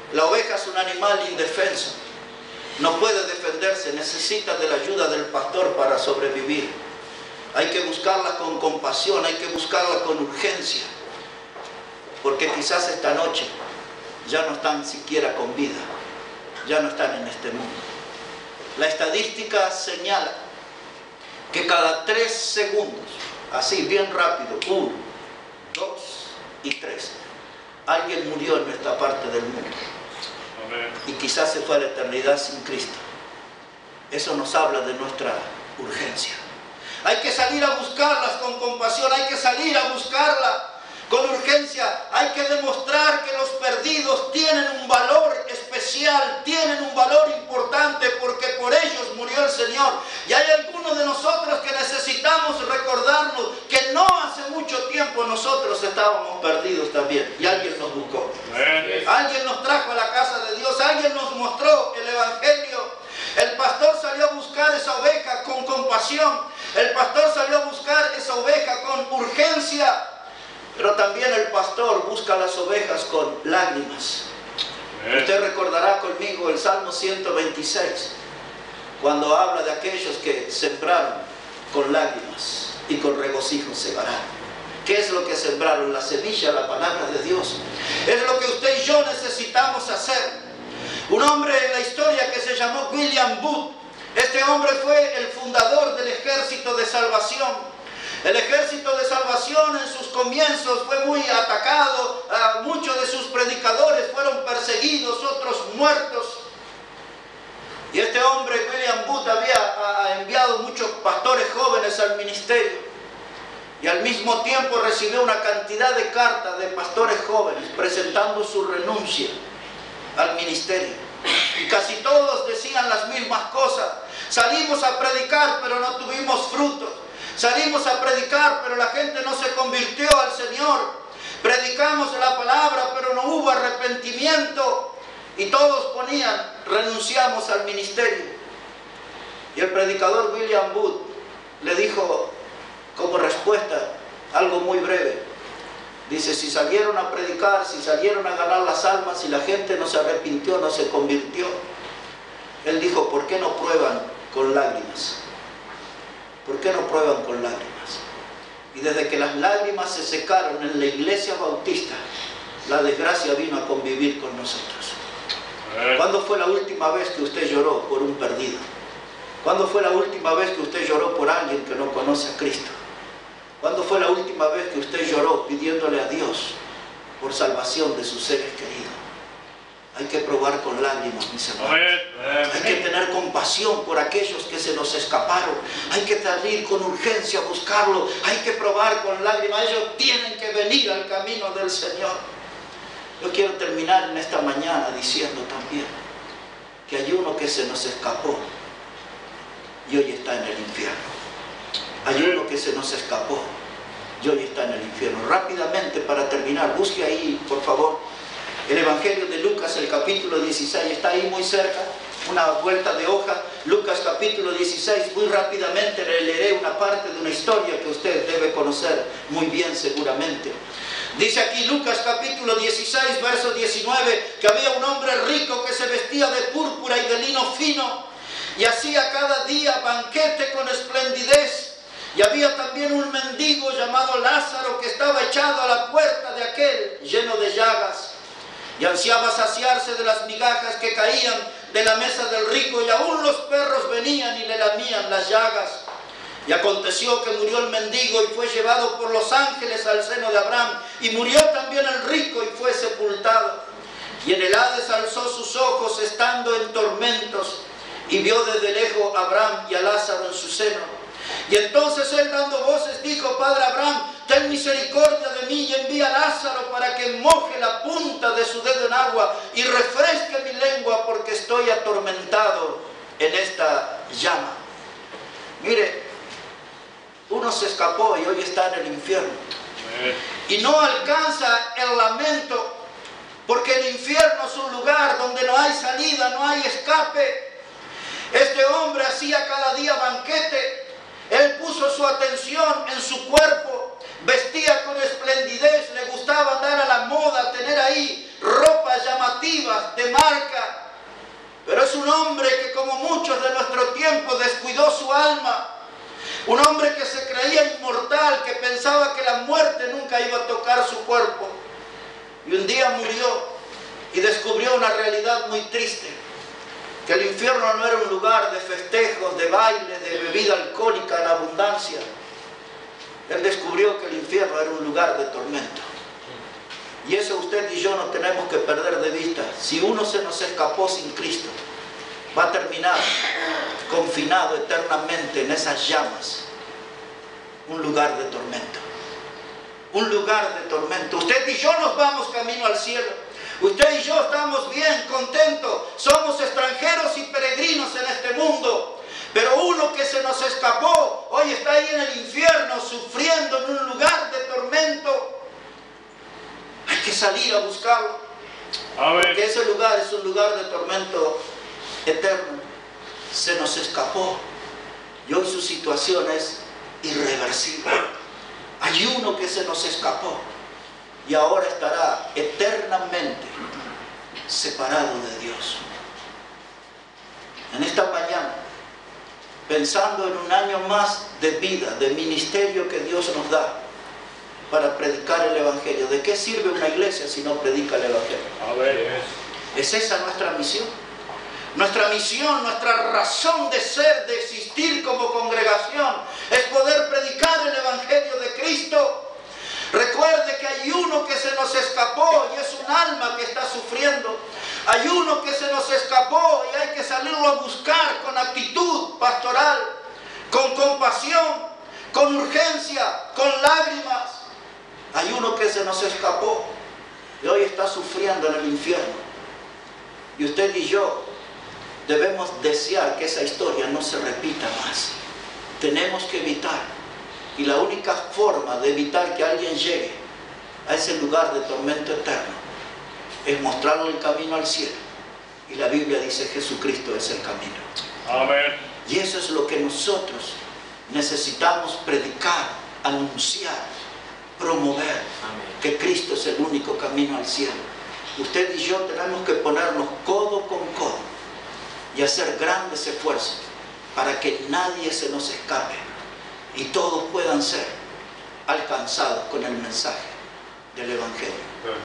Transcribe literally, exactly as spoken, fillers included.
La oveja es un animal indefenso. No puede defenderse, necesita de la ayuda del pastor para sobrevivir. Hay que buscarla con compasión, hay que buscarla con urgencia. Porque quizás esta noche ya no están siquiera con vida, ya no están en este mundo. La estadística señala que cada tres segundos, así bien rápido, uno, dos y tres, alguien murió en esta parte del mundo. Amén. Y quizás se fue a la eternidad sin Cristo. Eso nos habla de nuestra urgencia. Hay que salir a buscarlas con compasión, hay que salir a buscarla con urgencia. Hay que demostrar que los perdidos tienen un valor especial, tienen un valor importante, porque por ellos murió el Señor. Y hay algunos de nosotros que necesitamos recordarnos que no hace mucho tiempo nosotros estábamos perdidos también, y alguien nos buscó. Amén. Alguien nos trajo a la casa de Dios, alguien nos mostró el Evangelio. El pastor salió a buscar esa oveja con compasión, el pastor salió a buscar esa oveja con urgencia. Pero también el pastor busca las ovejas con lágrimas. Amén. Usted recordará conmigo el Salmo ciento veintiséis, cuando habla de aquellos que sembraron con lágrimas y con regocijo segarán. ¿Qué es lo que sembraron? La semilla, la palabra de Dios. Es lo que usted y yo necesitamos hacer. Un hombre en la historia que se llamó William Booth. Este hombre fue el fundador del Ejército de Salvación. El Ejército de Salvación en sus comienzos fue muy atacado, uh, muchos de sus predicadores fueron perseguidos, otros muertos. Y este hombre, William Booth, había uh, enviado muchos pastores jóvenes al ministerio. Y al mismo tiempo recibió una cantidad de cartas de pastores jóvenes presentando su renuncia al ministerio. Y casi todos decían las mismas cosas. Salimos a predicar, pero no tuvimos frutos. Salimos a predicar, pero la gente no se convirtió al Señor. Predicamos la palabra, pero no hubo arrepentimiento. Y todos ponían, renunciamos al ministerio. Y el predicador William Booth le dijo como respuesta algo muy breve. Dice, si salieron a predicar, si salieron a ganar las almas, si la gente no se arrepintió, no se convirtió. Él dijo, ¿por qué no prueban con lágrimas? ¿Por qué no prueban con lágrimas? Y desde que las lágrimas se secaron en la iglesia bautista, la desgracia vino a convivir con nosotros. ¿Cuándo fue la última vez que usted lloró por un perdido? ¿Cuándo fue la última vez que usted lloró por alguien que no conoce a Cristo? ¿Cuándo fue la última vez que usted lloró pidiéndole a Dios por salvación de sus seres queridos? Hay que probar con lágrimas, mis hermanos. Hay que tener compasión por aquellos que se nos escaparon. Hay que salir con urgencia a buscarlo. Hay que probar con lágrimas. Ellos tienen que venir al camino del Señor. Yo quiero terminar en esta mañana diciendo también que hay uno que se nos escapó y hoy está en el infierno. Hay uno que se nos escapó y hoy está en el infierno. Rápidamente, para terminar, busque ahí, por favor, el Evangelio de Lucas, el capítulo dieciséis. Está ahí muy cerca, una vuelta de hoja. Lucas capítulo dieciséis. Muy rápidamente le leeré una parte de una historia que usted debe conocer muy bien seguramente. Dice aquí Lucas capítulo dieciséis, verso diecinueve, que había un hombre rico que se vestía de púrpura y de lino fino y hacía cada día banquete con esplendidez. Y había también un mendigo llamado Lázaro que estaba echado a la puerta de aquel, lleno de llagas, y ansiaba saciarse de las migajas que caían de la mesa del rico, y aún los perros venían y le lamían las llagas. Y aconteció que murió el mendigo y fue llevado por los ángeles al seno de Abraham, y murió también el rico y fue sepultado. Y en el Hades alzó sus ojos estando en tormentos, y vio desde lejos a Abraham y a Lázaro en su seno. Y entonces él, dando voces, dijo: Padre Abraham, ten misericordia de mí y envía a Lázaro para que moje la punta de su dedo en agua y refresque mi lengua, porque estoy atormentado en esta llama. Mire, uno se escapó y hoy está en el infierno. Y no alcanza el lamento, porque el infierno es un lugar donde no hay salida, no hay escape. Este hombre hacía cada día banquete. Él puso su atención en su cuerpo, vestía con esplendidez, le gustaba andar a la moda, tener ahí ropas llamativas de Pero es un hombre que, como muchos de nuestro tiempo, descuidó su alma. Un hombre que se creía inmortal, que pensaba que la muerte nunca iba a tocar su cuerpo. Y un día murió y descubrió una realidad muy triste. Que el infierno no era un lugar de festejos, de bailes, de bebida alcohólica en abundancia. Él descubrió que el infierno era un lugar de tormento. Y eso usted y yo no tenemos que perder de vista. Si uno se nos escapó sin Cristo, va a terminar confinado eternamente en esas llamas. Un lugar de tormento. Un lugar de tormento. Usted y yo nos vamos camino al cielo. Usted y yo estamos bien, contentos. Somos extranjeros y peregrinos en este mundo. Pero uno que se nos escapó, hoy está ahí en el infierno, sufriendo en un lugar de tormento. Hay que salir a buscarlo. Porque ese lugar es un lugar de tormento eterno. Se nos escapó. Y hoy su situación es irreversible. Hay uno que se nos escapó. Y ahora estará eternamente separado de Dios. En esta mañana, pensando en un año más de vida, de ministerio que Dios nos da para predicar el Evangelio. ¿De qué sirve una iglesia si no predica el Evangelio? A ver. ¿Es esa nuestra misión? Nuestra misión, nuestra razón de ser, de existir como congregación, es poder predicar el Evangelio de Cristo. Recuerde que hay uno que se nos escapó y es un alma que está sufriendo. Hay uno que se nos escapó y hay que salirlo a buscar con actitud pastoral, con compasión, con urgencia, con lágrimas. Hay uno que se nos escapó y hoy está sufriendo en el infierno. Y usted y yo debemos desear que esa historia no se repita más. Tenemos que evitar. Y la única forma de evitar que alguien llegue a ese lugar de tormento eterno es mostrarle el camino al cielo. Y la Biblia dice que Jesucristo es el camino. Amén. Y eso es lo que nosotros necesitamos predicar, anunciar, promover. Amén. Que Cristo es el único camino al cielo. Usted y yo tenemos que ponernos codo con codo y hacer grandes esfuerzos para que nadie se nos escape y todos puedan ser alcanzados con el mensaje del Evangelio.